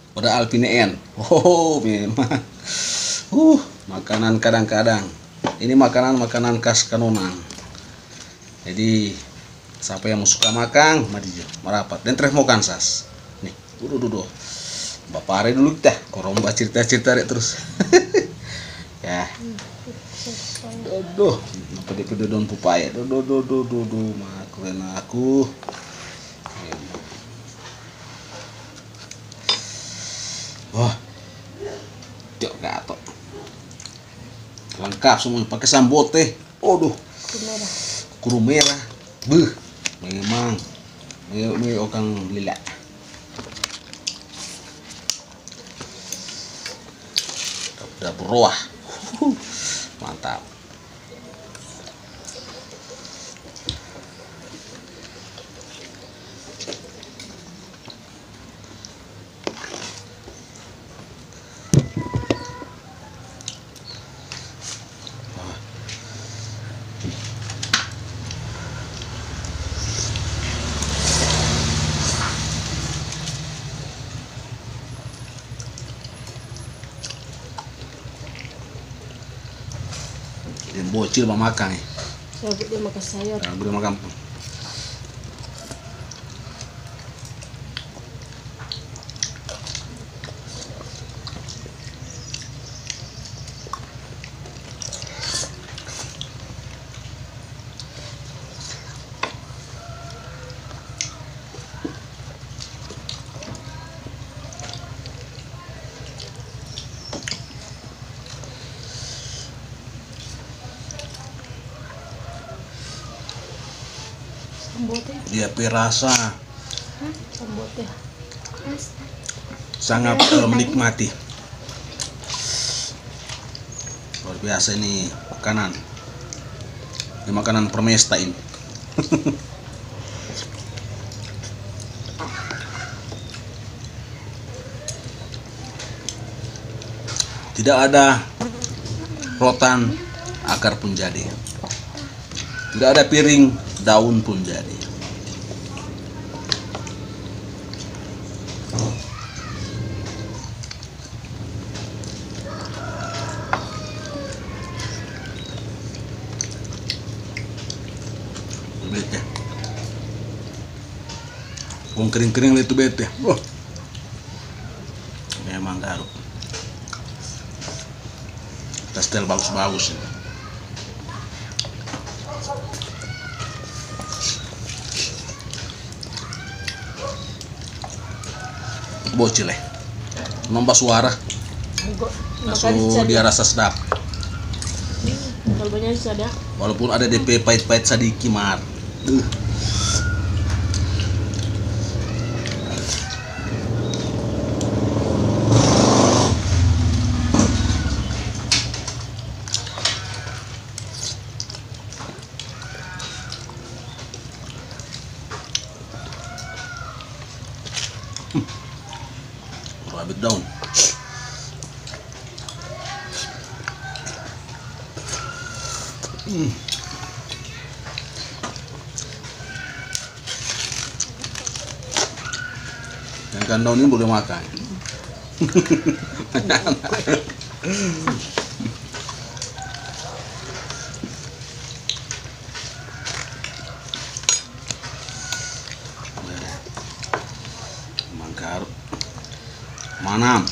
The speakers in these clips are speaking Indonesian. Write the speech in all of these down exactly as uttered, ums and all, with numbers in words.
Udah Alpineen. Oh, memang. Uh, makanan kadang-kadang. Ini makanan-makanan khas Kanonan. Jadi, siapa yang mau suka makan, mari merapat. Dan terus mau kansas. Nih, dulu dulu. Bapak Are dulu kita, korong mbak cerita-cerita terus. Ya. Dodo, apa dia pada daun pupaya? Dodo, dodo, dodo, makuin aku. Wah, cok gato. Lengkap semuanya, pakai sambote. Aduh, kuru merah. Beuh, memang. Ini, ini orang lila. Udah beruah. Mantap. Dia bocil mau makan nih. Saya dia makan sayur. Nah, boleh makan. Sambote. Dia perasa Hah? Sambote. sangat uh, menikmati. Luar biasa ini makanan. Ini makanan permesta ini. Tidak ada rotan, akar pun jadi. Tidak ada piring, daun pun jadi. Bete. Wong kering-kering itu bete. Wah. Memang garuk. Tastel bagus-bagus. Bocil eh. Nambah suara. Langsung dia rasa sedap. Kalau banyak ada. Walaupun ada D P pahit-pahit sadiki mar. Uh. Rabbit down. Hmm. Yang kan daun ini boleh makan. Mangkar. Manam.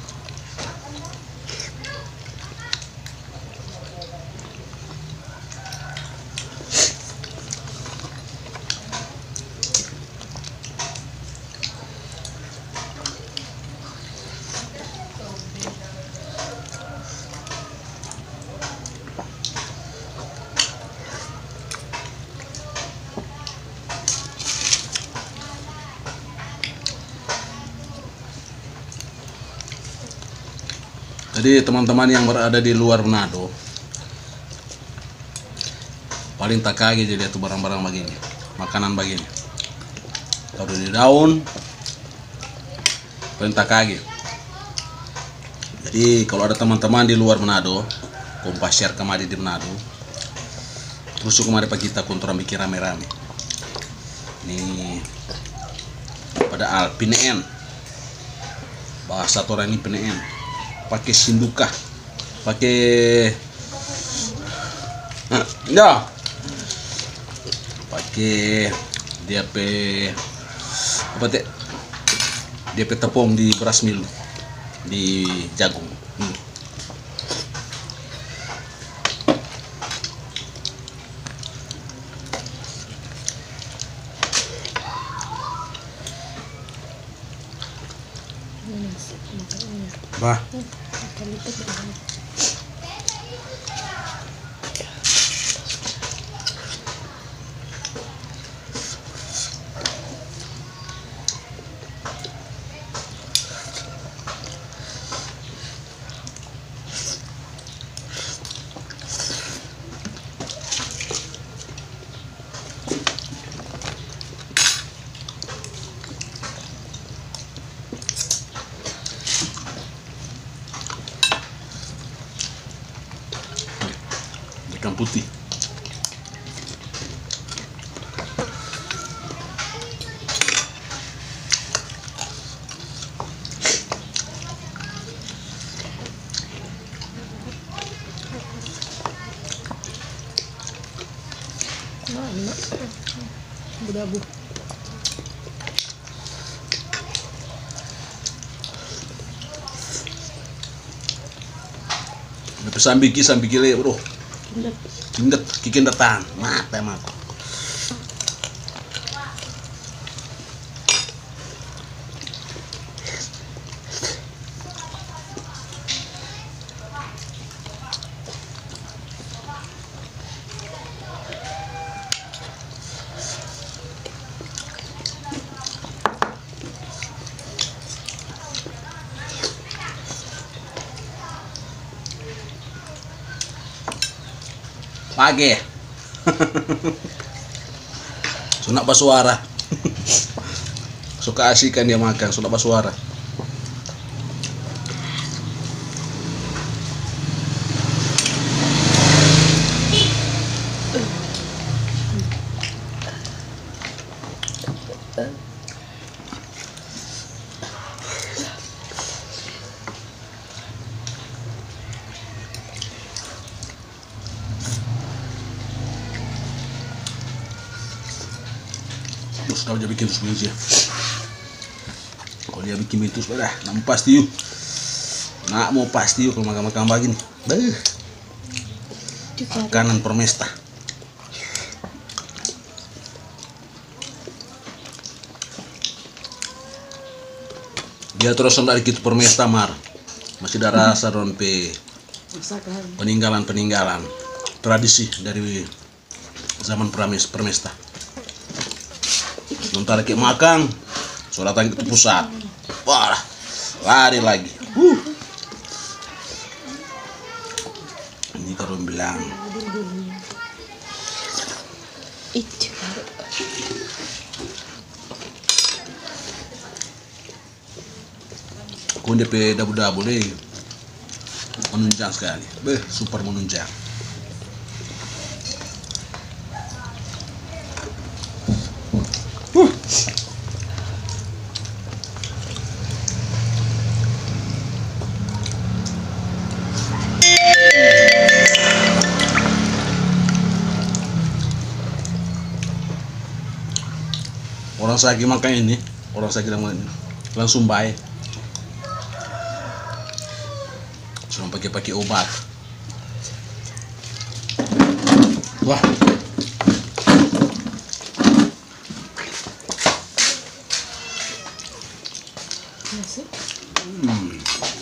Jadi teman-teman yang berada di luar Manado paling tak kaget jadi itu barang-barang begini, makanan begini. Taruh di daun, paling tak kaget. Jadi kalau ada teman-teman di luar Manado, kompas share kemari di Manado, terus kemari pak kita kontrol bikin rame-rame. Ini pada Alpineen. bahasa orang ini penean, pakai sinduka, pakai ya, pakai dia pe apa teh, dia pe tepung di beras mil, di jagung. Hmm. Bah. Ikan putih. Mana? Berdabu. Sambiki sambiki le bro. Indah. Kindet kikin datang. Mata mak. Pagi. Sunak basuara. Suka asik kan dia makan, sunak basuara. Terus kalau dia bikin terus aja. Kalau dia bikin itu sudah, nak pasti yuk. Nak mau pasti yuk kalau makan-makan begini. Beuh. Makanan permesta. Dia terus dari gitu permesta mar. Masih ada rasa don pe peninggalan-peninggalan tradisi dari zaman pramis permesta. Sementara kita makan, sudah datang ke pusat, wah, lari lagi. Uh. Ini kalau bilang, itu. Kau D P dabu-dabu deh, menunjang sekali, beh, super menunjang. Uh. Orang sakit makan ini, orang sakit makan ini, langsung baik. Cuma pakai-pakai obat. Wah. Hmm.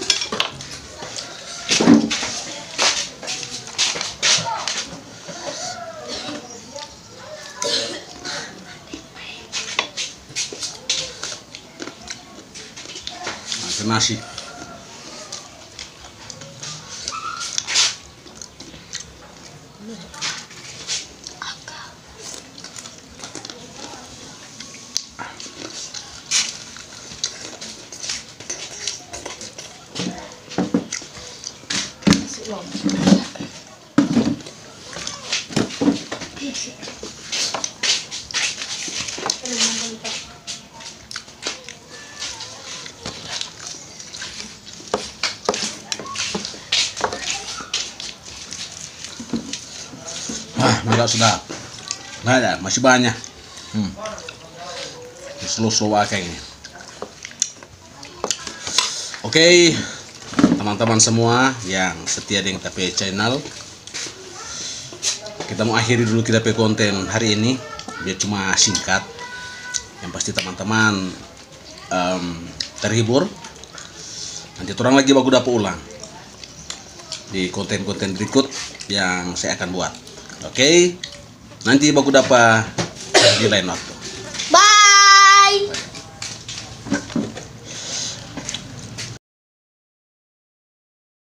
Makan nasi. juga sudah. Nah ya, masih banyak. Hmm. Slow-slow akeng. Oke, teman-teman semua yang setia dengan kita pe channel, kita mau akhiri dulu kita pe konten hari ini. Dia cuma singkat. Yang pasti teman-teman um, terhibur. Nanti orang lagi baku dapat ulang di konten-konten berikut yang saya akan buat. Oke, nanti baku dapat di lain waktu.